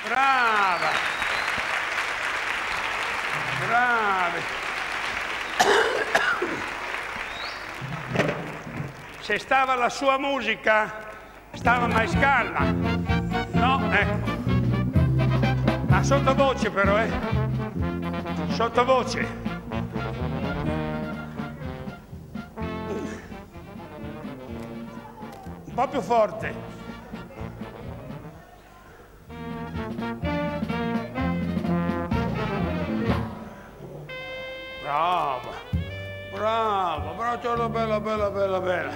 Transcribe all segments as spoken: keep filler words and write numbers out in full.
Brava! Bravi! Se stava la sua musica, stava mais calma. No, ecco. Ma sottovoce però, eh? Sottovoce. Un po' più forte. Brava, brava, brava, bella, bella, bella, bella.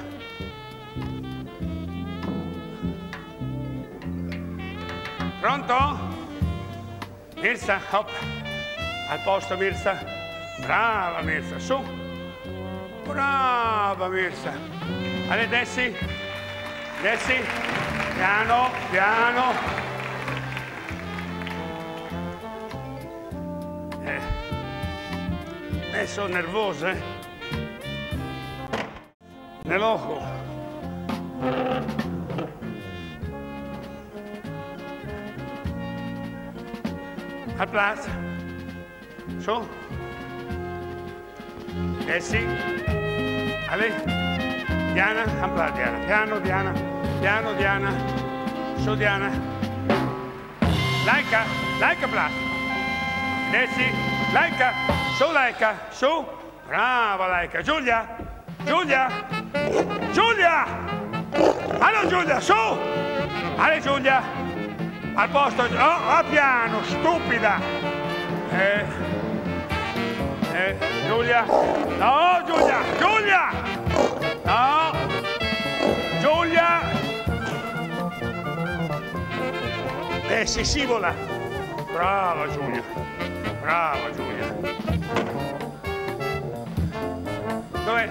Pronto? Mirza, hop. Al posto, Mirza. Brava, Mirza, su. Brava, Mirza. Allora, dessi. Dessi. Piano, piano. Eh. Eh, sono nervoso, eh. Nell'ojo. Al plaza. Su. Dessi. Ale. Diana, al plaza, Diana. Piano, Diana. Piano, Diana. Su, Diana. Laika, Laika, plaza. Dessi. Laika. Su, Laika. Su. Brava, Laika. Giulia. Giulia. Giulia. Allora, Giulia, su. Ale, Giulia. Al posto. Oh, a piano, stupida. Eh. Eh, Giulia. No, Giulia. Giulia. No. Giulia. Eh, si scivola. Brava, Giulia. Brava, Giulia. Dov'è?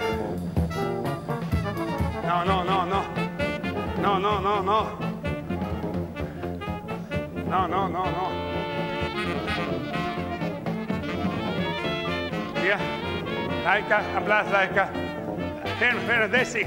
No, no, no, no. No, no, no, no. No, no, no, no. Via. Laika, applauso, Laika. Fermo, fermo, dessi.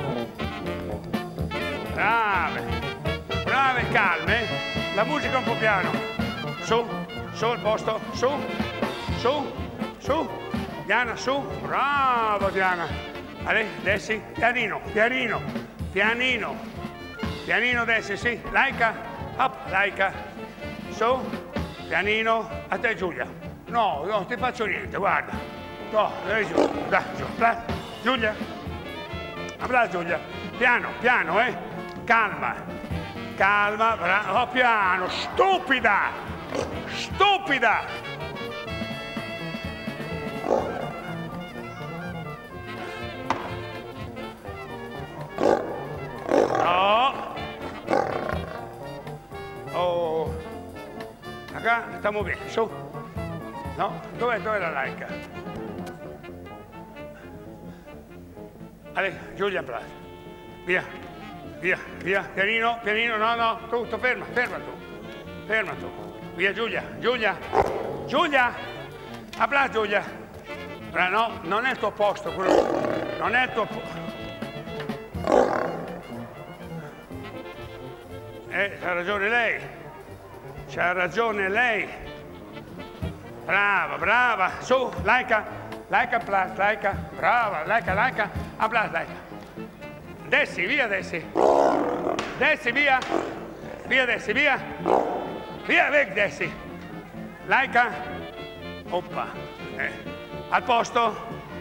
Brave. Brave, calme. La musica un po' piano. Su, su al posto, su, su, su. Diana, su. Bravo, Diana. Ale, dessi. Pianino, pianino, pianino. Pianino, dessi, sì. Laika, up, Laika. Su, pianino. A te, Giulia. No, no, non ti faccio niente, guarda. No, dai giù, dai giù. Giulia. Applauso, Giulia. Piano, piano, eh. Calma. Calma, bravo. Oh, piano. Stupida. Stupida. No. Oh. Acá estamos bien, su. No, dov'è, dov'è la Laika? Ale, Giulia in plaza. Via, via, via. Pianino, pianino, no, no, tutto, ferma, ferma tu. Ferma tu. Via, Giulia, Giulia, Giulia. Applauso, Giulia. No, non è il tuo posto, quello. Non è il tuo posto. Eh, c'ha ragione lei. C'ha ragione lei. Brava, brava. Su, Laika. Laika, applauso, Laika. Brava, Laika, Laika. Applauso, Laika. Dessi, via, Dessi. Dessi, via. Via, Dessi, via. Via, weg, Dessi. Laika. Oppa. Eh. Al posto.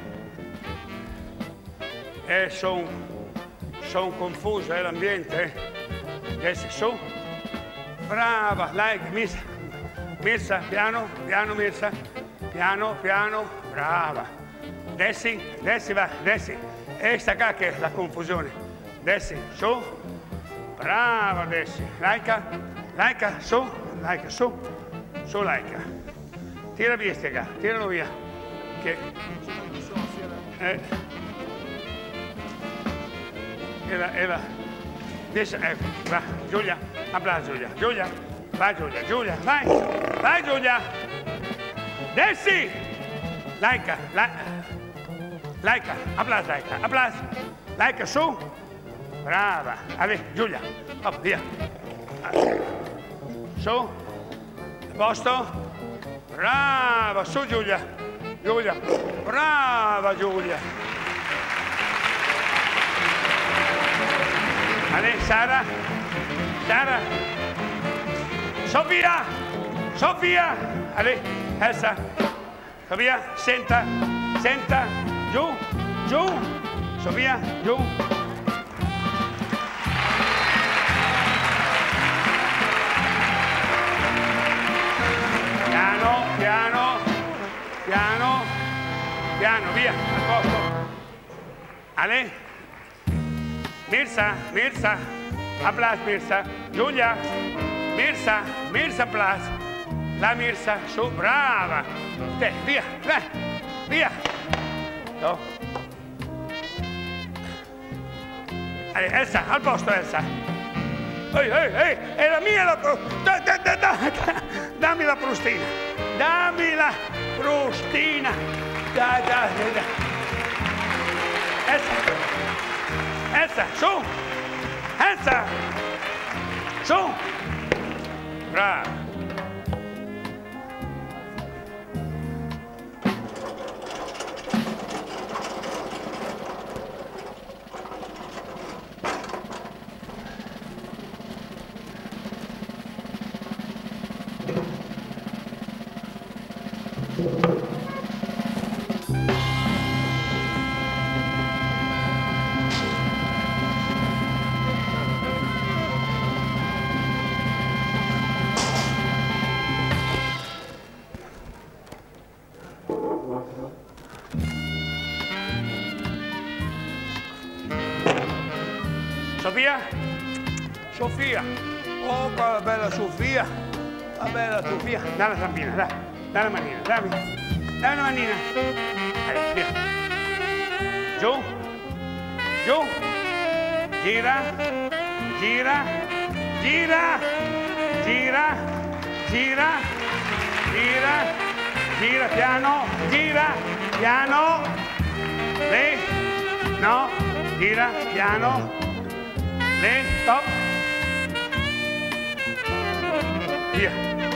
Eh, sono son confuso, è eh, l'ambiente. Dessi, su. Brava, Laika, Mirza. Mirza, piano, piano, Mirza. Piano, piano, brava. Dessi, Dessi, va, Dessi. E sta qua che è la confusione. Dessi, su. Brava, Dessi. Laika, Laika, su. Laika, su. Su, Laika. Tira via ste qua, tiralo via. Che... Eh. Era, era. Adesso, ecco, va, Giulia. Applauso, Giulia. Giulia. Vai, Giulia, Giulia, vai. Vai, Giulia. Dessi. Laika, la... Laika, applauso, Laika, applauso. Laika, su. Brava. Ale, Giulia. Oh, via. Su. posto, brava, su Giulia, Giulia, brava Giulia. Ale, Sara, Sara, Sofia, Sofia, Ale, Elsa, Sofia, senta, senta, giù, giù, Sofia, giù. Piano, piano, piano, piano, via, al posto. Ale, Mirza, Mirza, applaus Mirza, Giulia, Mirza, Mirza applaus, la Mirza, su, brava, te, via, via, via. No. Ale, Elsa, al posto Elsa. Ehi, ehi, ehi, è la mia la da, da, da, da, da. Dammi la frustina, dammi la frustina. Da, da, da, da. Elsa, Elsa, su, Elsa, su, brava. Sofia? Sofia! Oh, quella bella Sofia! La bella Sofia! Dai la zampina, dai! Dai la manina, dammi! Dai la manina! Dai, via! Giù! Giù! Gira! Gira! Gira! Gira! Gira! Gira! Gira piano! Gira! Piano! Lei! No! Gira! Piano! Lei, stop. Via.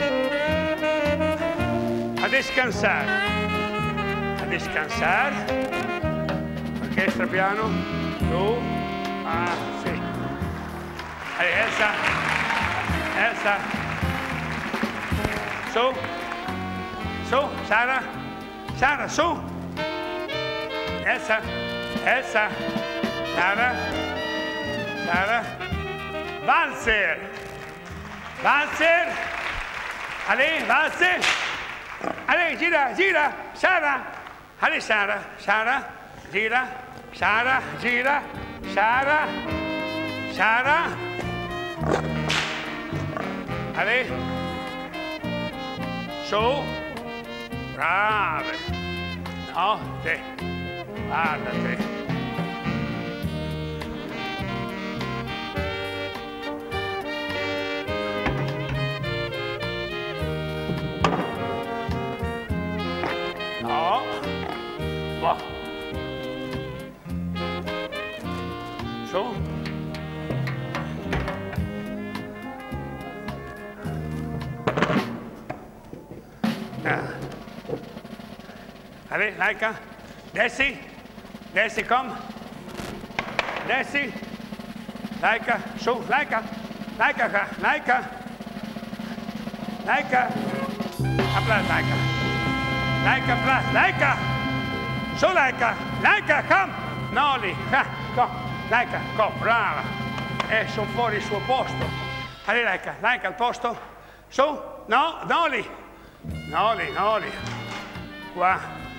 A descansare. A descansare. Orchestra piano. Su. Ah, sì. Allez, Elsa. Elsa. Su. Su. Sara. Sara, su. Elsa. Elsa. Sara. Sara, valzer, valzer, allez, valzer, allez, gira, gira, Sara, allez, Sara, Sara, gira, Sara, gira, Sara, Sara, allez, su, brave, no, te, guarda te. No, va. Su. Ah. Allez, Laika, desci, desci, come, desci, Laika, su, Laika, Laika, Laika, Laika, applaus, Laika. Laika, plus, Laika! Su, Laika! Laika, come! No, lì! Ah, come! Laika, come, brava! E sono fuori il suo posto. Allora, Laika, Laika al posto. Su! No, no, lì! No, lì, no, lì! Qua!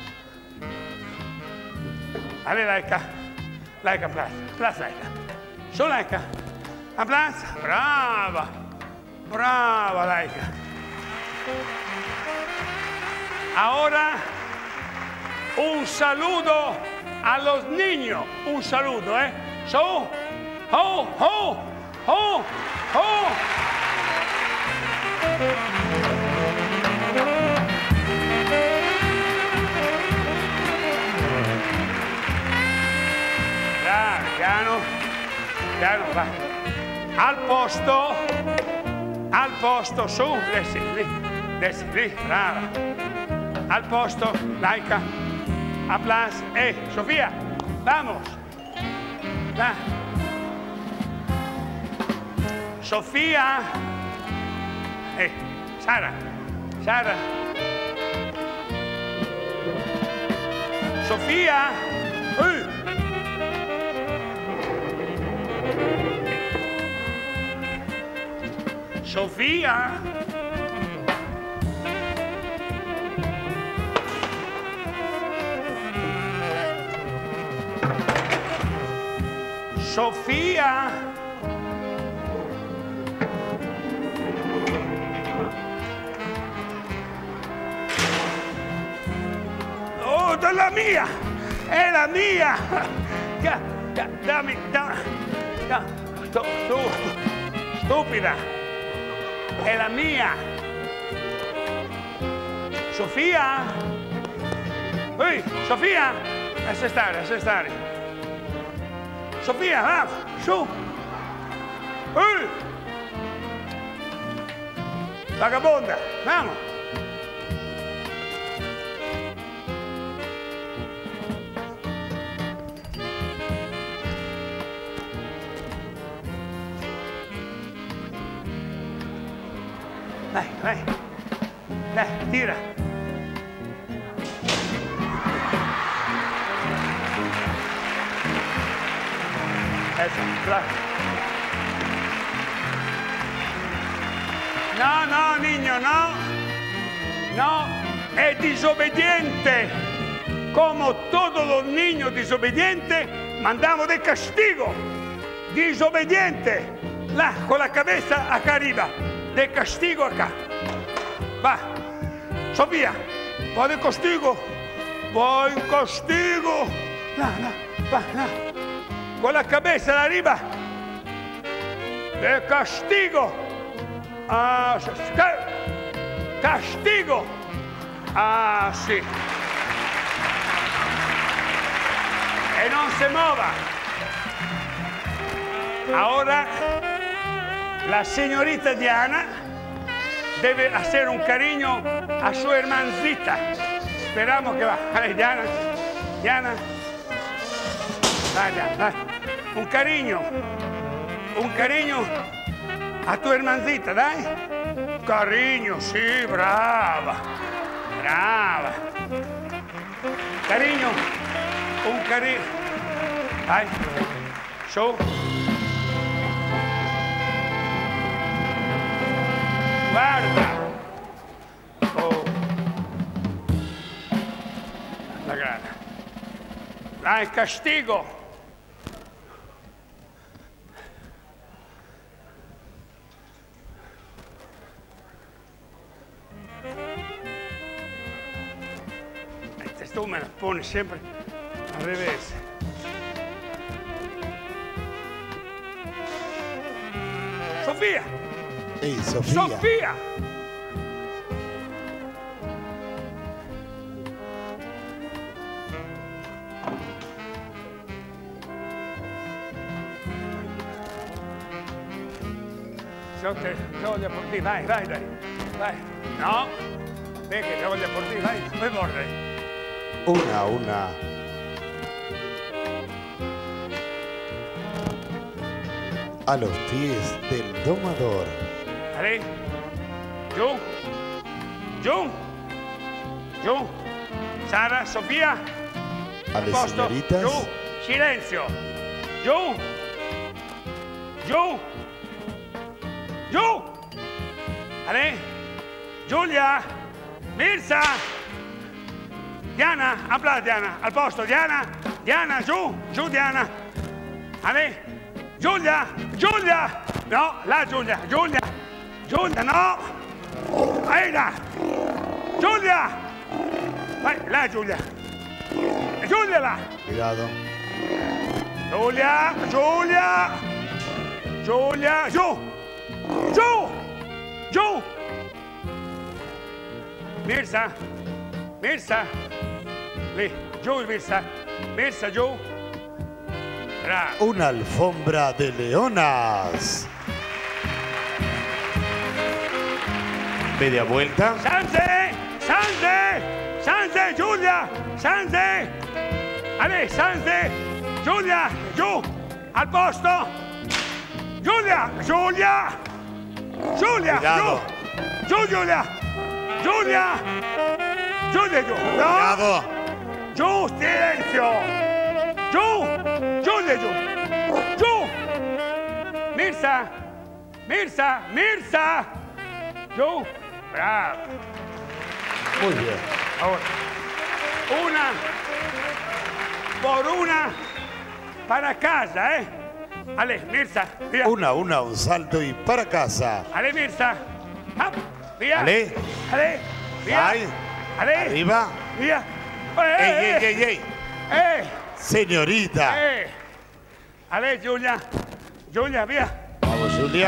Allora, Laika! Laika, plus, plus, Laika! Su, Laika! A plus! Brava! Brava, Laika! Ahora un saludo a los niños, un saludo, ¿eh? So, ho, ho, ho, ho. Piano, piano, piano, va. Al posto, al posto, su, lì, lì, Desci, lì, brava. Al posto, Laika. Applaus. Eh, Sofia, vamos. Va. Sofia. Eh, Sara. Sara. Sofia. Uh. Sofia. Sofia. Oh, è la mia! È la mia! Da, da, dammi, da, da, stu, stu, stupida! È la mia! Sofia? Ehi, Sofia! Lascia stare, lascia stare! Sofia, va, su! Ehi! Vagabonda, vamos! Vai, vai. Dai, tira. Eso, bravo. No, no, niño, no. No, es desobediente. Como todos los niños desobedientes, mandamos de castigo. Desobediente. Là, con la cabeza acá arriba. De castigo acá. Va. Sofía, va de castigo. Va en castigo. Là, là, va, là. Con la cabeza de arriba. De castigo. Ah, castigo. Ah, sí. Y no se mueva. Ahora la señorita Diana debe hacer un cariño a su hermancita. Esperamos que va. Vale, Diana. Diana. Vaya, vaya. Un cariño. Un cariño a tu hermancita, dai. Cariño, sí, brava. Brava. Cariño. Un cariño. Dai. Su. Guarda. Oh. La grana. Dai, castigo. Tú me las pones siempre al revés. Sofía. Hey, Sofía. Sofía. Yo te, te voglio por ti, vai, vai, vai. Vai. No. Ve che te voglio por ti, vai, non mi mordere. Una, una. A los pies del domador. Vale. Giù. Giù. Giù. Sara, Sofia. A las señoritas. Giù. Silenzio. Giù. Giù. Giù. Vale. Giulia. Mirza. Diana, applausi Diana, al posto, Diana, Diana, giù, giù Diana. Ale, Giulia, Giulia, no, là Giulia, Giulia, Giulia, no. Ehi là, Giulia, vai, là Giulia, Giulia là. Cuidado. Giulia, Giulia, Giulia, giù, giù, giù. Mirza, Mirza. Lì, giù Mirza, Mirza giù. Bravo. Una alfombra de leonas. Media vuelta. Sanse, Sanse, Sanse, Giulia, Sanse. Ale, Sanse, Giulia, giù, al posto. Giulia, Giulia, Giulia, Cuidado. giù, giù Giulia, Giulia, Giulia, giù, no, Cuidado. giù, silenzio, giù, Giulia, giù, giù, Mirza, Mirza, Mirza, giù, bravo. Muy bien. Ahora, una por una para casa, ¿eh? Ale, Mirza, via. Una a una, un salto y para casa. Ale, Mirza. Up, via. Ale. Ale, via. Vai. Ale. Arriba. Via. Ey, Eh, ey, ey, ey. eh, Señorita. eh. Ale, Giulia. Giulia, via. Vamos, Julia.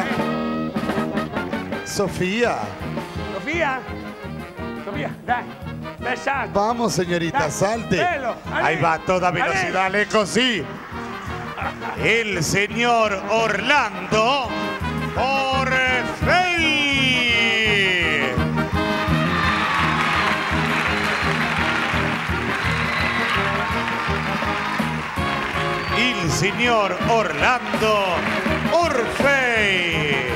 Sofía. Sofía. Sofía, dai. Besate. Vamos, señorita, Dai, salte. bello, Ale. Ahí va a toda velocidad, lejos, sí. El señor Orlando Orfei. El señor Orlando Orfei.